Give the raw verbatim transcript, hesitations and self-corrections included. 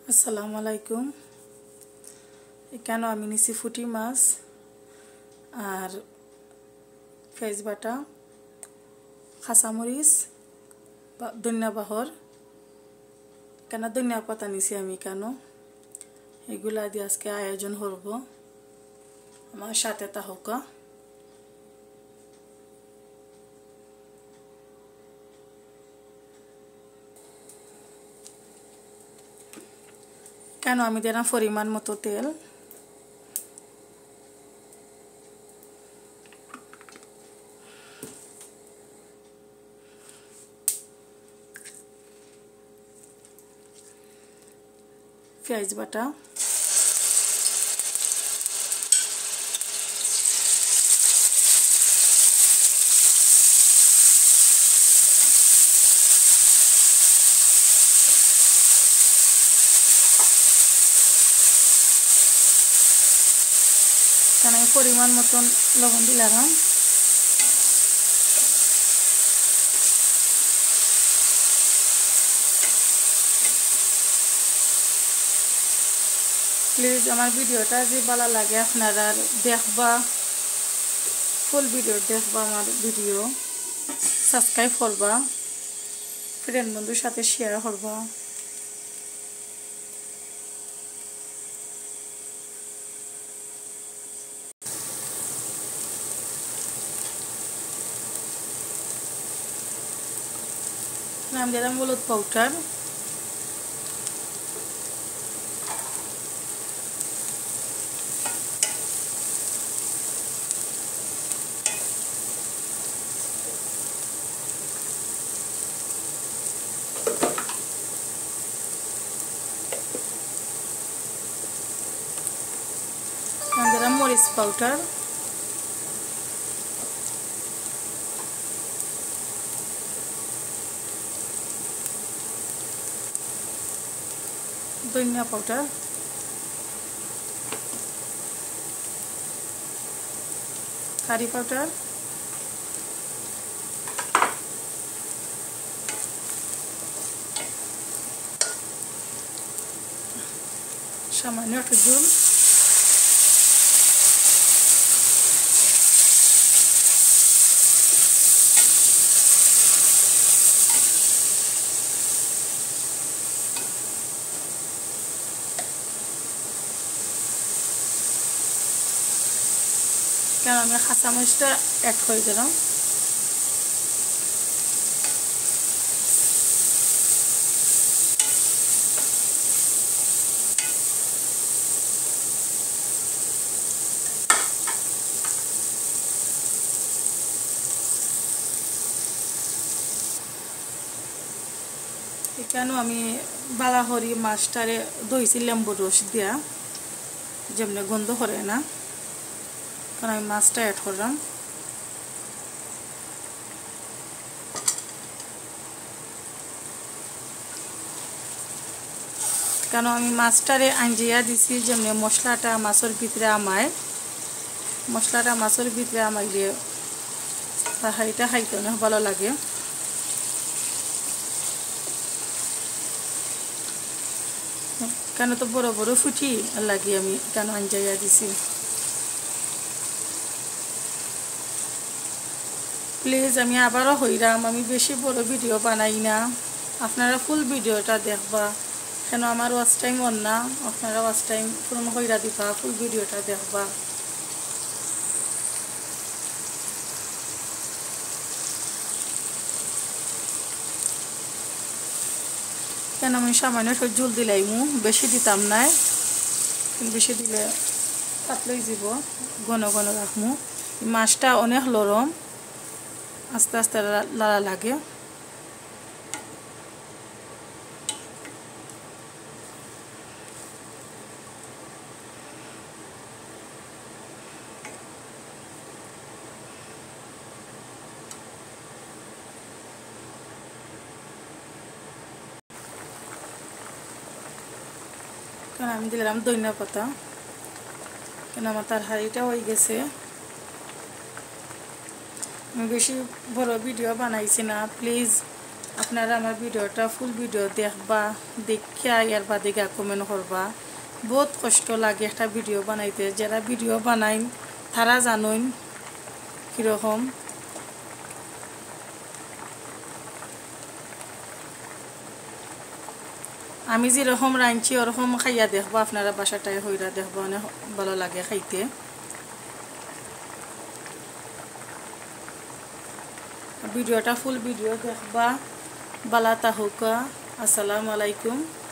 আসসালামু আলাইকুম। এখানে আমি নিছি ফুটি মাছ আর পেঁয়াজ বাটা, কাঁচামরিচ, ধনিয়া বাহর, এখানে ধনিয়া পাতা নিছি আমি কেন এগুলা দিয়ে আজকে আয়োজন করব। আমার সাথে থাকুক। কেন আমি দিলাম পরিমাণ মতো তেল, পেঁয়াজ বাটা, এখানে পরিমাণ মতন লবণ দিলাম। প্লিজ আমার ভিডিওটা যে ভালো লাগে আপনারা দেখবা, ফুল ভিডিও দেখবা, আমার ভিডিও সাবস্ক্রাইব করবা, ফ্রেন্ড বন্ধুর সাথে শেয়ার করবা। আমি দিলাম হলুদ পাউডার, আমি দিলাম মরিচ পাউডার, ধনিয়া পাউডার, কারি পাউডার, সামান্য একটু জল, কেন আমি কাঁচামরিচটা অ্যাড করে দিলাম। এখানে আমি বালাহরি মাছটারে দইছি লেম্বু রস দিয়া, যেমনি গন্ধ করে না, কারণ আমি মাছটা অ্যাড করলাম। কেন আমি মাছটারে আঞ্জিয়া দিছি, যেমনি মশলাটা মাছের ভিতরে আমায়, মশলাটা মাছের ভিতরে আমাইলে তরকারিটা খাইতে অনেক ভালো লাগে। কেন তো বড় বড় ফুটি লাগি আমি কেন আঞ্জাইয়া দিছি। প্লিজ আমি আবারও হইরাম, আমি বেশি বড় ভিডিও বানাই না, আপনারা ফুল ভিডিওটা দেখবা। কেন আমার ওয়াচ টাইম অন না, আপনারা ওয়াচ টাইম পূরণ হইরা দিবা, ফুল ভিডিওটা দেখবা। কেন আমি সামান্য একটু জল দিলাইমু, বেশি দিতাম নাই, বেশি দিলে পাতলাই যাব, ঘন ঘন রাখমু। মাছটা অনেক নরম, আস্তে আস্তে লাড়া লাগে। কারণ আমি দিলাম ধনিয়া পাতা, কেন আমার তরকারিটা হয়ে গেছে। আমি বেশি বড় ভিডিও বানাইছি না, প্লিজ আপনারা আমার ভিডিওটা ফুল ভিডিও দেখবা, দেখা ইয়ার বাদে গা কমেন্ট করবা। বহুত কষ্ট লাগে একটা ভিডিও বানাইতে, যারা ভিডিও বানাইন তারা জানুন কীরকম। আমি যেরকম রাঁধছি ওরকম খাইয়া দেখবা, আপনারা বাসাটায় হইরা দেখবা, অনেক ভালো লাগে খাইতে। ভিডিওটা ফুল ভিডিও দেখবা। বালা তাহুকা। আসসালামু আলাইকুম।